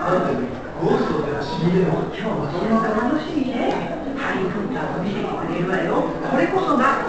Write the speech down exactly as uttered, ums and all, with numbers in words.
だってゴーストって不思議でも今日もその楽しみね。ハリー・ポッターを見せてくれるわよ。これこそが